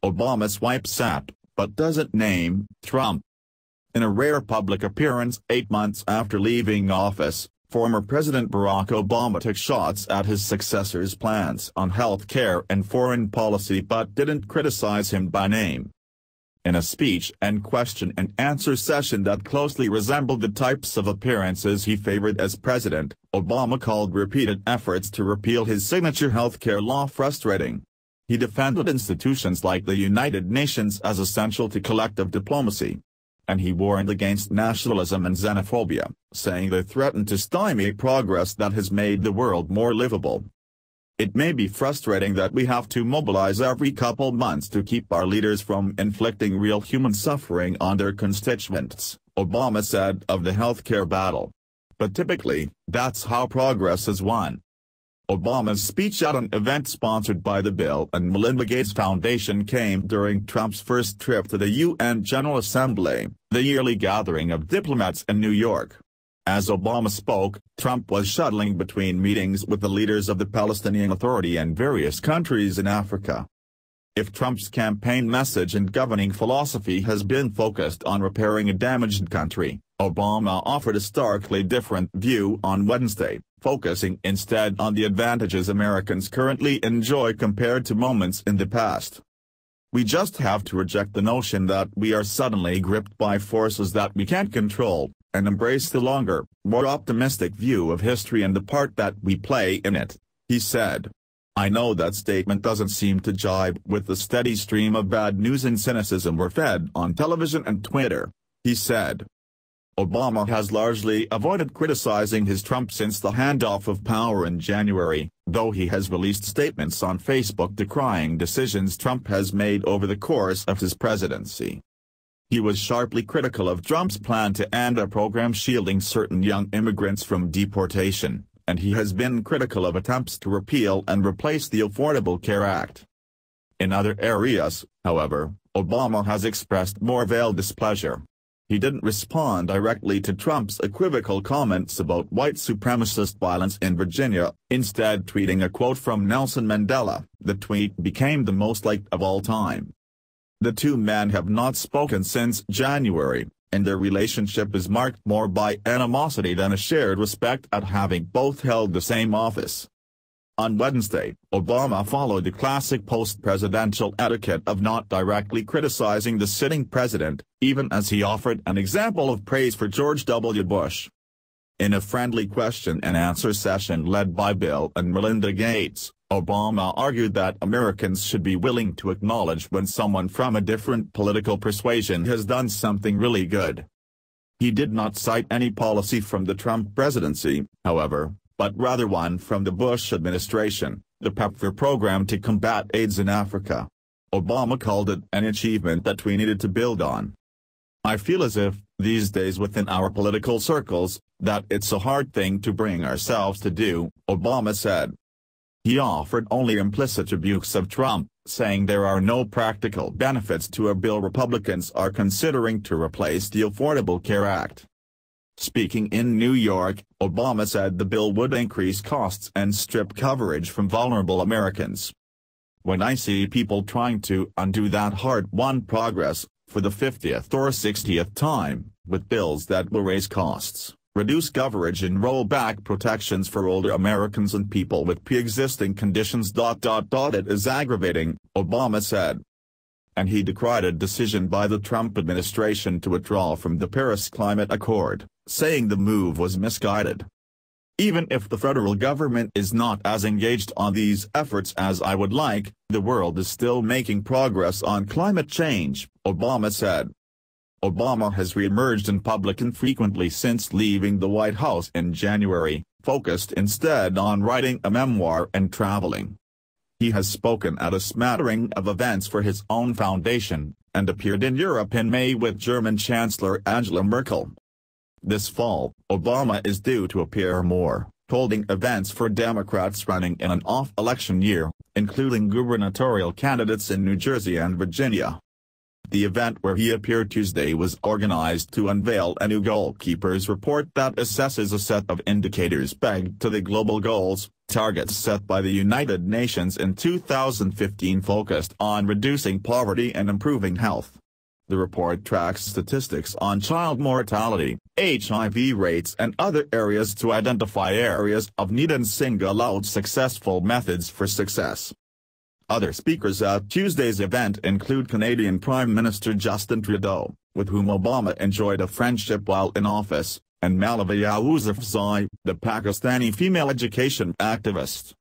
Obama swipes at, but doesn't name, Trump. In a rare public appearance 8 months after leaving office, former President Barack Obama took shots at his successor's plans on health care and foreign policy but didn't criticize him by name. In a speech and question-and-answer session that closely resembled the types of appearances he favored as president, Obama called repeated efforts to repeal his signature health care law frustrating. He defended institutions like the United Nations as essential to collective diplomacy. And he warned against nationalism and xenophobia, saying they threaten to stymie progress that has made the world more livable. It may be frustrating that we have to mobilize every couple months to keep our leaders from inflicting real human suffering on their constituents, Obama said of the healthcare battle. But typically, that's how progress is won. Obama's speech at an event sponsored by the Bill and Melinda Gates Foundation came during Trump's first trip to the UN General Assembly, the yearly gathering of diplomats in New York. As Obama spoke, Trump was shuttling between meetings with the leaders of the Palestinian Authority and various countries in Africa. If Trump's campaign message and governing philosophy has been focused on repairing a damaged country, Obama offered a starkly different view on Wednesday, focusing instead on the advantages Americans currently enjoy compared to moments in the past. We just have to reject the notion that we are suddenly gripped by forces that we can't control, and embrace the longer, more optimistic view of history and the part that we play in it, he said. I know that statement doesn't seem to jibe with the steady stream of bad news and cynicism we're fed on television and Twitter, he said. Obama has largely avoided criticizing his Trump since the handoff of power in January, though he has released statements on Facebook decrying decisions Trump has made over the course of his presidency. He was sharply critical of Trump's plan to end a program shielding certain young immigrants from deportation, and he has been critical of attempts to repeal and replace the Affordable Care Act. In other areas, however, Obama has expressed more veiled displeasure. He didn't respond directly to Trump's equivocal comments about white supremacist violence in Virginia, instead tweeting a quote from Nelson Mandela. The tweet became the most liked of all time. The two men have not spoken since January, and their relationship is marked more by animosity than a shared respect at having both held the same office. On Wednesday, Obama followed the classic post-presidential etiquette of not directly criticizing the sitting president, even as he offered an example of praise for George W. Bush. In a friendly question-and-answer session led by Bill and Melinda Gates, Obama argued that Americans should be willing to acknowledge when someone from a different political persuasion has done something really good. He did not cite any policy from the Trump presidency, however, but rather one from the Bush administration, the PEPFAR program to combat AIDS in Africa. Obama called it an achievement that we needed to build on. I feel as if, these days within our political circles, that it's a hard thing to bring ourselves to do, Obama said. He offered only implicit rebukes of Trump, saying there are no practical benefits to a bill Republicans are considering to replace the Affordable Care Act. Speaking in New York, Obama said the bill would increase costs and strip coverage from vulnerable Americans. When I see people trying to undo that hard-won progress, for the 50th or 60th time, with bills that will raise costs, reduce coverage and roll back protections for older Americans and people with pre-existing conditions. It is aggravating, Obama said. And he decried a decision by the Trump administration to withdraw from the Paris Climate Accord, saying the move was misguided. Even if the federal government is not as engaged on these efforts as I would like, the world is still making progress on climate change, Obama said. Obama has re-emerged in public infrequently since leaving the White House in January, focused instead on writing a memoir and traveling. He has spoken at a smattering of events for his own foundation, and appeared in Europe in May with German Chancellor Angela Merkel. This fall, Obama is due to appear more, holding events for Democrats running in an off-election year, including gubernatorial candidates in New Jersey and Virginia. The event where he appeared Tuesday was organized to unveil a new goalkeepers report that assesses a set of indicators pegged to the global goals, Targets set by the United Nations in 2015 focused on reducing poverty and improving health. The report tracks statistics on child mortality, HIV rates and other areas to identify areas of need and single out successful methods for success. Other speakers at Tuesday's event include Canadian Prime Minister Justin Trudeau, with whom Obama enjoyed a friendship while in office, and Malala Yousafzai, the Pakistani female education activist.